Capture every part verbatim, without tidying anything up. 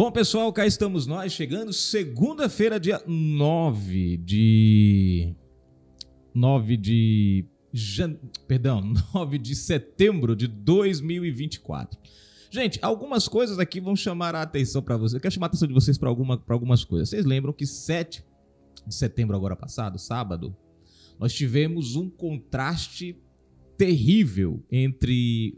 Bom, pessoal, cá estamos nós, chegando segunda-feira, dia nove de... nove de... Jan... Perdão, nove de setembro de dois mil e vinte e quatro. Gente, algumas coisas aqui vão chamar a atenção para vocês. Eu quero chamar a atenção de vocês para alguma, para algumas coisas. Vocês lembram que sete de setembro agora passado, sábado, nós tivemos um contraste terrível entre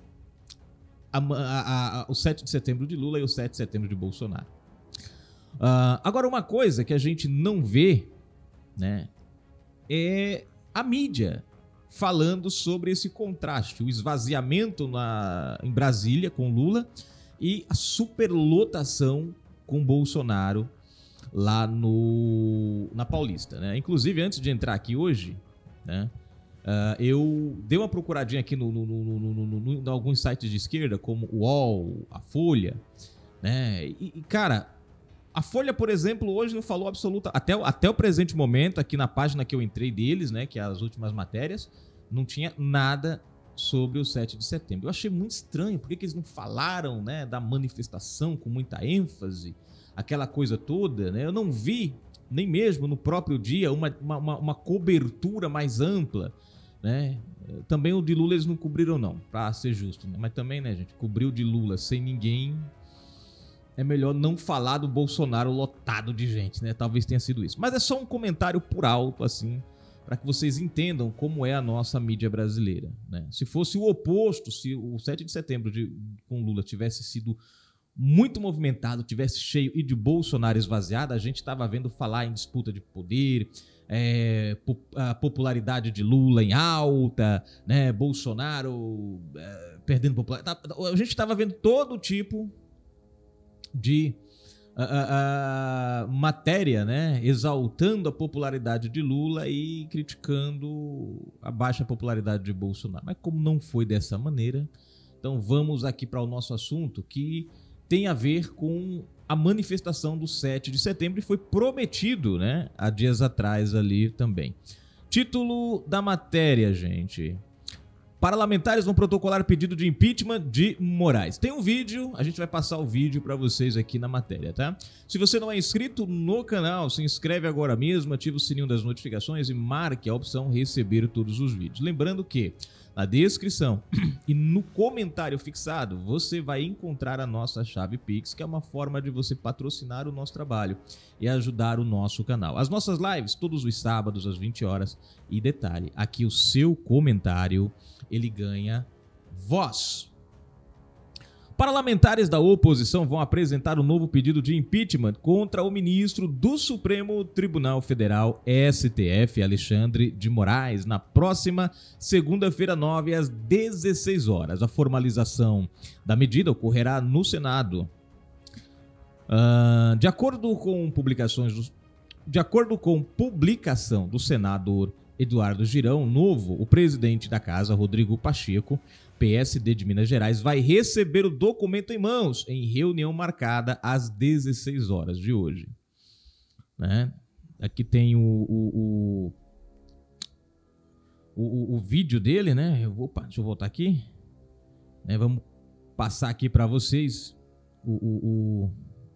a, a, a, o sete de setembro de Lula e o sete de setembro de Bolsonaro. Uh, agora, uma coisa que a gente não vê, né, é a mídia falando sobre esse contraste, o esvaziamento na, em Brasília com Lula e a superlotação com Bolsonaro lá no, na Paulista, né? Inclusive, antes de entrar aqui hoje, né, uh, eu dei uma procuradinha aqui no, no, no, no, no, no, no, em alguns sites de esquerda, como o U O L, a Folha, né? E, e, cara, a Folha, por exemplo, hoje não falou absoluta... Até, até o presente momento, aqui na página que eu entrei deles, né, que é as últimas matérias, não tinha nada sobre o sete de setembro. Eu achei muito estranho, por que que eles não falaram, né, da manifestação com muita ênfase, aquela coisa toda, né? Eu não vi, nem mesmo no próprio dia, uma, uma, uma cobertura mais ampla, né? Também o de Lula eles não cobriram não, pra ser justo, né? Mas também, né, gente, cobriu de Lula sem ninguém... É melhor não falar do Bolsonaro lotado de gente, né? Talvez tenha sido isso. Mas é só um comentário por alto, assim, para que vocês entendam como é a nossa mídia brasileira, né? Se fosse o oposto, se o sete de setembro de, com Lula tivesse sido muito movimentado, tivesse cheio e de Bolsonaro esvaziado, a gente estava vendo falar em disputa de poder, é, a popularidade de Lula em alta, né? Bolsonaro é, perdendo popularidade. A gente estava vendo todo tipo de uh, uh, uh, matéria, né, exaltando a popularidade de Lula e criticando a baixa popularidade de Bolsonaro. Mas como não foi dessa maneira, então vamos aqui para o nosso assunto, que tem a ver com a manifestação do sete de setembro e foi prometido, né, há dias atrás ali também. Título da matéria, gente: parlamentares vão protocolar pedido de impeachment de Moraes. Tem um vídeo, a gente vai passar o vídeo para vocês aqui na matéria, tá? Se você não é inscrito no canal, se inscreve agora mesmo, ativa o sininho das notificações e marque a opção receber todos os vídeos. Lembrando que na descrição e no comentário fixado você vai encontrar a nossa chave Pix, que é uma forma de você patrocinar o nosso trabalho e ajudar o nosso canal. As nossas lives todos os sábados às vinte horas. E detalhe, aqui o seu comentário ele ganha voz. Parlamentares da oposição vão apresentar um novo pedido de impeachment contra o ministro do Supremo Tribunal Federal, S T F, Alexandre de Moraes, na próxima segunda-feira, nove às dezesseis horas. A formalização da medida ocorrerá no Senado. Uh, de acordo com publicações dos, de acordo com publicação do senador Eduardo Girão, novo, o presidente da casa, Rodrigo Pacheco, P S D de Minas Gerais, vai receber o documento em mãos em reunião marcada às dezesseis horas de hoje. Né? Aqui tem o, o, o, o, o vídeo dele, né? Eu, opa, deixa eu voltar aqui. Né? Vamos passar aqui para vocês o, o, o,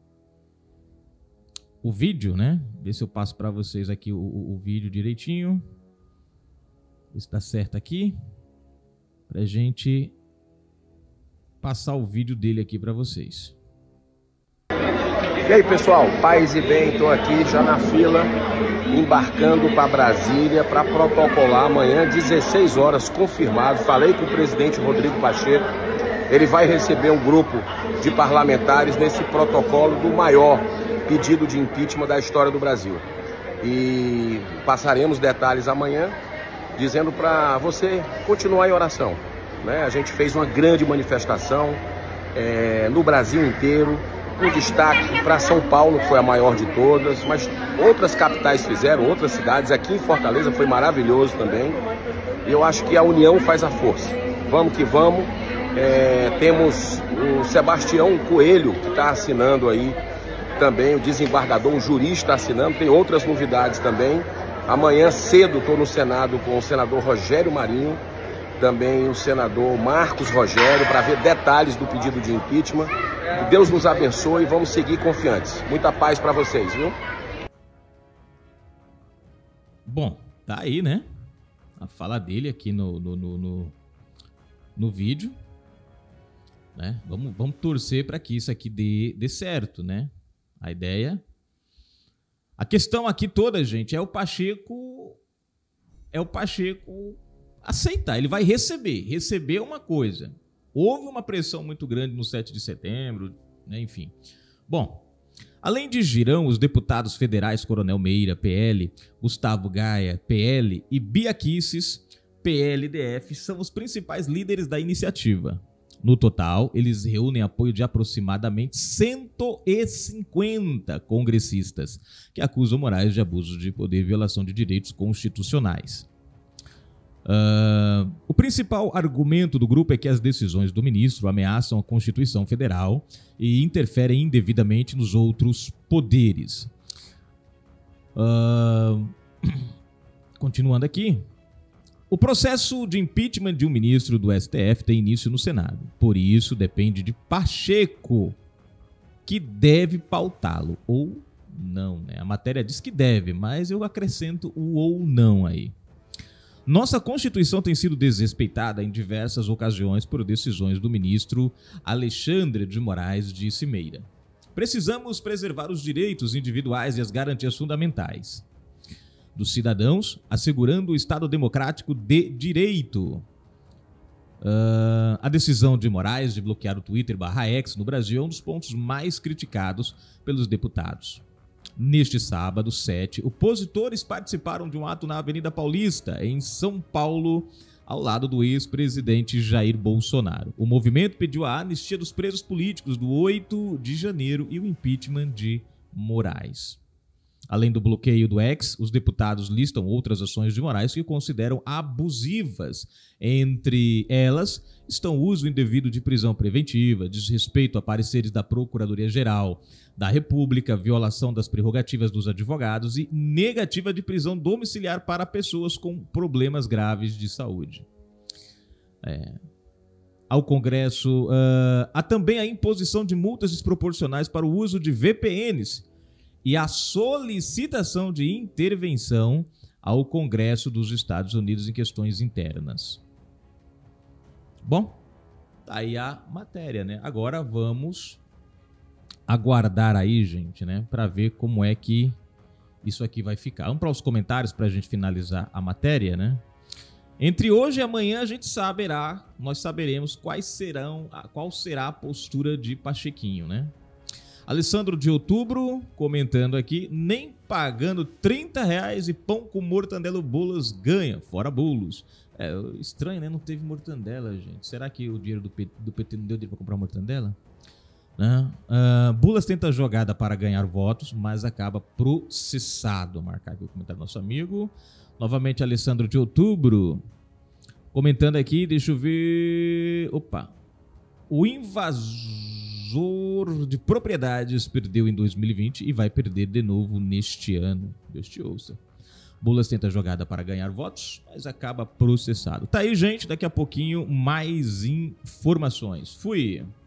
o vídeo, né? Ver se eu passo para vocês aqui o, o, o vídeo direitinho. Está certo aqui, pra gente passar o vídeo dele aqui para vocês. E aí, pessoal, paz e bem, estou aqui já na fila, embarcando para Brasília para protocolar amanhã, dezesseis horas, confirmado. Falei com o presidente Rodrigo Pacheco, ele vai receber um grupo de parlamentares nesse protocolo do maior pedido de impeachment da história do Brasil. E passaremos detalhes amanhã, dizendo para você continuar em oração, né? A gente fez uma grande manifestação é, no Brasil inteiro, com destaque para São Paulo, que foi a maior de todas, mas outras capitais fizeram, outras cidades. Aqui em Fortaleza foi maravilhoso também. E eu acho que a união faz a força. Vamos que vamos. É, temos o Sebastião Coelho, que está assinando aí também, o desembargador, um jurista assinando. Tem outras novidades também. Amanhã cedo estou no Senado com o senador Rogério Marinho, também o senador Marcos Rogério, para ver detalhes do pedido de impeachment. Que Deus nos abençoe e vamos seguir confiantes. Muita paz para vocês, viu? Bom, tá aí, né? A fala dele aqui no, no, no, no, no vídeo. Né? Vamos, vamos torcer para que isso aqui dê, dê certo, né? A ideia... A questão aqui toda, gente, é o Pacheco... É o Pacheco aceitar. Ele vai receber. Receber uma coisa. Houve uma pressão muito grande no sete de setembro, né? Enfim. Bom, além de Girão, os deputados federais Coronel Meira, P L, Gustavo Gaia, P L e Bia Kicis, P L D F, são os principais líderes da iniciativa. No total, eles reúnem apoio de aproximadamente cento e cinquenta congressistas que acusam Moraes de abuso de poder e violação de direitos constitucionais. Uh, o principal argumento do grupo é que as decisões do ministro ameaçam a Constituição Federal e interferem indevidamente nos outros poderes. Uh, continuando aqui. O processo de impeachment de um ministro do S T F tem início no Senado. Por isso, depende de Pacheco, que deve pautá-lo ou não. Né? A matéria diz que deve, mas eu acrescento o ou não aí. Nossa Constituição tem sido desrespeitada em diversas ocasiões por decisões do ministro Alexandre de Moraes, disse Meira. Precisamos preservar os direitos individuais e as garantias fundamentais dos cidadãos, assegurando o Estado democrático de direito. Uh, a decisão de Moraes de bloquear o Twitter barra X no Brasil é um dos pontos mais criticados pelos deputados. Neste sábado, sete, opositores participaram de um ato na Avenida Paulista, em São Paulo, ao lado do ex-presidente Jair Bolsonaro. O movimento pediu a anistia dos presos políticos do oito de janeiro e o impeachment de Moraes. Além do bloqueio do X, os deputados listam outras ações de Moraes que consideram abusivas. Entre elas estão o uso indevido de prisão preventiva, desrespeito a pareceres da Procuradoria-Geral da República, violação das prerrogativas dos advogados e negativa de prisão domiciliar para pessoas com problemas graves de saúde. É... Ao Congresso, uh, há também a imposição de multas desproporcionais para o uso de V P Ns, e a solicitação de intervenção ao Congresso dos Estados Unidos em questões internas. Bom, tá aí a matéria, né? Agora vamos aguardar aí, gente, né? Para ver como é que isso aqui vai ficar. Vamos para os comentários para a gente finalizar a matéria, né? Entre hoje e amanhã a gente saberá, nós saberemos quais serão, qual será a postura de Pachequinho, né? Alessandro de Outubro, comentando aqui, nem pagando trinta reais e pão com mortandela bolas ganha, fora bolos. É estranho, né? Não teve mortandela, gente. Será que o dinheiro do P T, do P T não deu dinheiro para comprar mortandela? Né? Uh, Bulas tenta jogada para ganhar votos, mas acaba processado. Marcar aqui o comentário do nosso amigo. Novamente, Alessandro de Outubro, comentando aqui, deixa eu ver... Opa! O invasor de propriedades perdeu em dois mil e vinte e vai perder de novo neste ano. Deus te ouça. Bulas tenta jogada para ganhar votos, mas acaba processado. Tá aí, gente. Daqui a pouquinho mais informações. Fui!